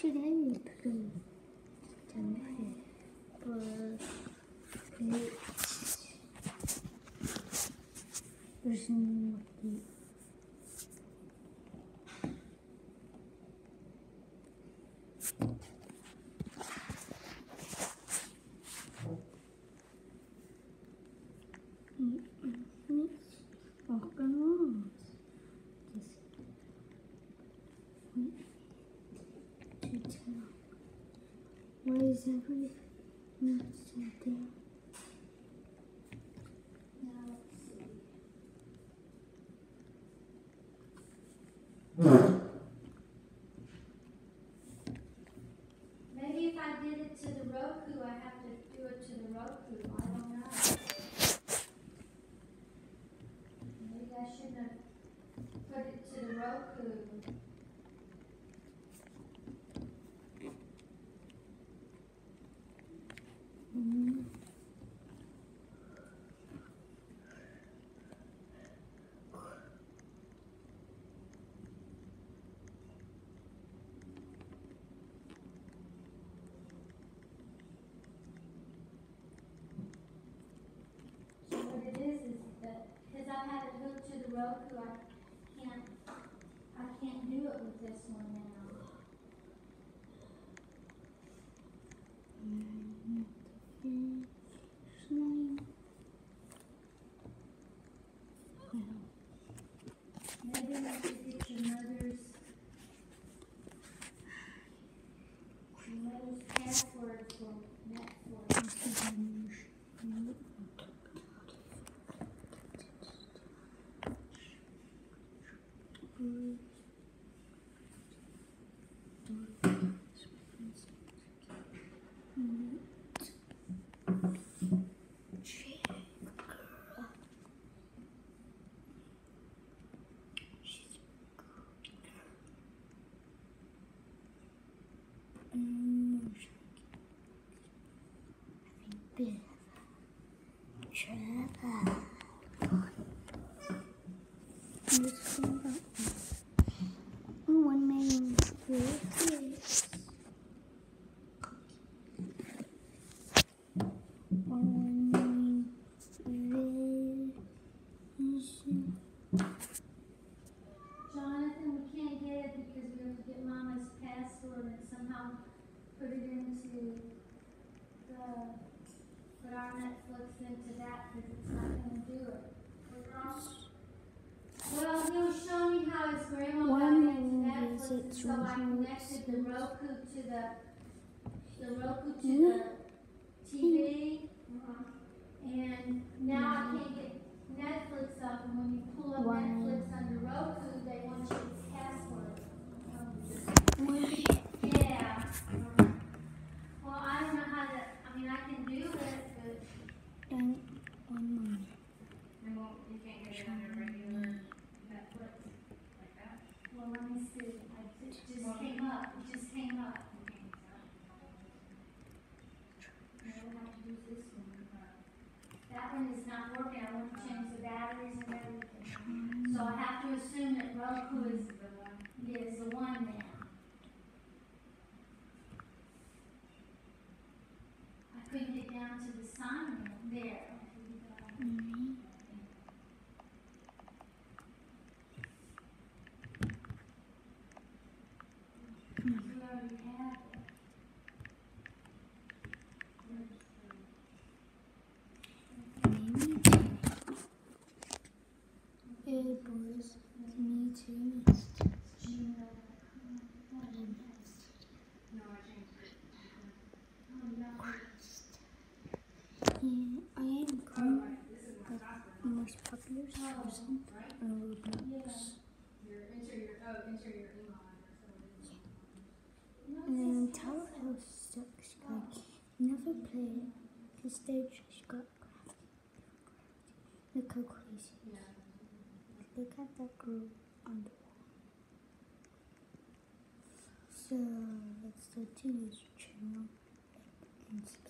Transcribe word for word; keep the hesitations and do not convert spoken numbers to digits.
Today play tonight, but there's no why is everything so there? Now let's see. Maybe if I did it to the Roku, I have to do it to the Roku. I don't know. Maybe I shouldn't have put it to the Roku. Mm-hmm. So what it is is that because I have it hooked to the Roku, I can't I can't do it with this one now. Mm-hmm. Maybe I should get your mother's, your mother's password for Netflix. One main place. One main vision. Jonathan, we can't get it because we have to get Mama's password and somehow put it into the, put our Netflix into that because it's not going to do it. Well, he was showing me how his grandma got into Netflix, and so I connected the Roku to the, the Roku to the T V, and now I can't get Netflix up, and when you pull up Netflix under Roku, they want your password. Yeah. Well, I don't know how to, I mean, I can do it, but... And one more. And well, you can't get it under regular Netflix like that? Well, let me see. I, it just well, came up. It just came up. We'll have to use this one. That one is not working. I want to change the batteries and everything. So I have to assume that Roku is the one. Yeah, is the one now. I couldn't get down to the sign there. Mm-hmm. You already have it. It was me too. Yeah, I am going the most popular person on Roblox. And then Tower House sucks. Like, never play it because they just got crafty. Look how crazy it is. Look at that girl on the wall. So let's go to this channel.